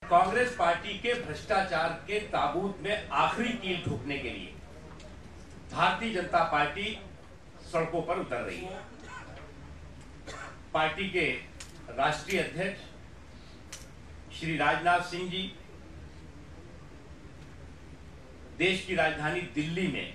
Congress party के भ्रष्टाचार के ताबूत में आखिरी कील ठोकने के लिए भारतीय जनता पार्टी सड़कों पर उतर रही है। पार्टी के राष्ट्रीय अध्यक्ष श्री राजनाथ सिंह जी देश की राजधानी दिल्ली में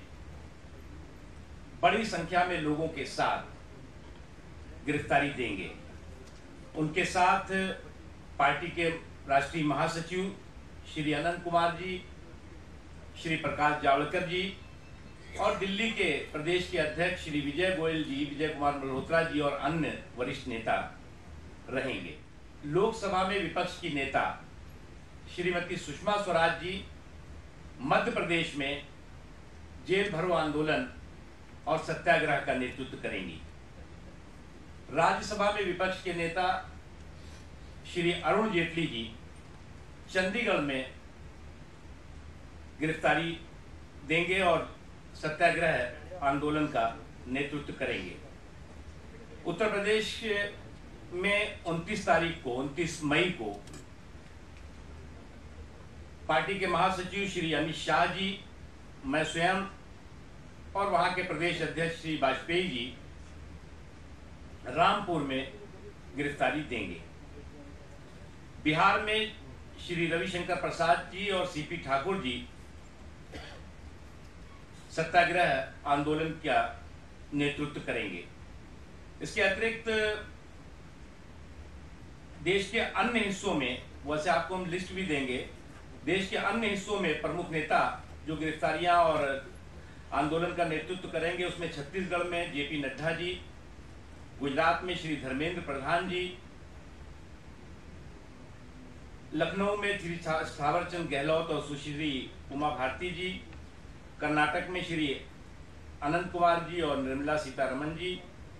बड़ी संख्या में लोगों के साथ गिरफ्तारी देंगे। उनके साथ पार्टी के राष्ट्रीय महासचिव श्री अनंत कुमार जी, श्री प्रकाश जावड़ेकर जी और दिल्ली के प्रदेश के अध्यक्ष श्री विजय गोयल जी, विजय कुमार मल्होत्रा जी और अन्य वरिष्ठ नेता रहेंगे। लोकसभा में विपक्ष की नेता श्रीमती सुषमा स्वराज जी मध्य प्रदेश में जेल भरो आंदोलन और सत्याग्रह का नेतृत्व करेंगी। राज्यसभा में विपक्ष के नेता श्री अरुण जेटली जी चंडीगढ़ में गिरफ्तारी देंगे और सत्याग्रह आंदोलन का नेतृत्व करेंगे। उत्तर प्रदेश में 29 मई को पार्टी के महासचिव श्री अमित शाह जी, मैं स्वयं और वहां के प्रदेश अध्यक्ष श्री वाजपेयी जी रामपुर में गिरफ्तारी देंगे। बिहार में श्री रविशंकर प्रसाद जी और सीपी ठाकुर जी सत्याग्रह आंदोलन का नेतृत्व करेंगे। इसके अतिरिक्त देश के अन्य हिस्सों में, वैसे आपको हम लिस्ट भी देंगे, देश के अन्य हिस्सों में प्रमुख नेता जो गिरफ्तारियां और आंदोलन का नेतृत्व करेंगे, उसमें छत्तीसगढ़ में जेपी नड्डा जी, गुजरात में श्री धर्मेंद्र प्रधान जी, लखनऊ में श्री थावरचंद गहलोत और सुश्री उमा भारती जी, कर्नाटक में श्री अनंत कुमार जी और निर्मला सीतारमण जी,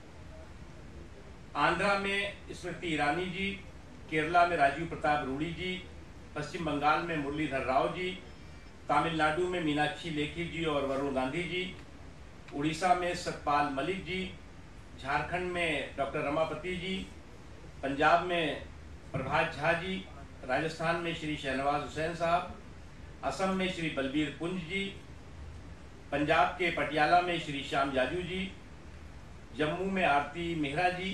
आंध्रा में स्मृति ईरानी जी, केरला में राजीव प्रताप रूडी जी, पश्चिम बंगाल में मुरलीधर राव जी, तमिलनाडु में मीनाक्षी लेखी जी और वरुण गांधी जी, उड़ीसा में सतपाल मलिक जी, झारखंड में डॉक्टर रमापति जी, पंजाब में प्रभात झा जी, राजस्थान में श्री शहनवाज हुसैन साहब, असम में श्री बलबीर पुंज जी, पंजाब के पटियाला में श्री श्याम जाजू जी, जम्मू में आरती मेहरा जी,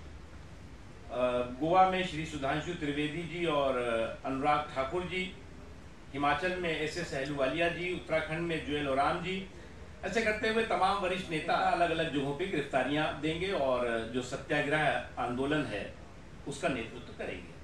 गोवा में श्री सुधांशु त्रिवेदी जी और अनुराग ठाकुर जी, हिमाचल में एस अहलूवालिया जी, उत्तराखंड में जुएल ओराम जी। ऐसे करते हुए तमाम वरिष्ठ नेता अलग अलग जगहों पे गिरफ्तारियां देंगे और जो सत्याग्रह आंदोलन है उसका नेतृत्व करेंगे।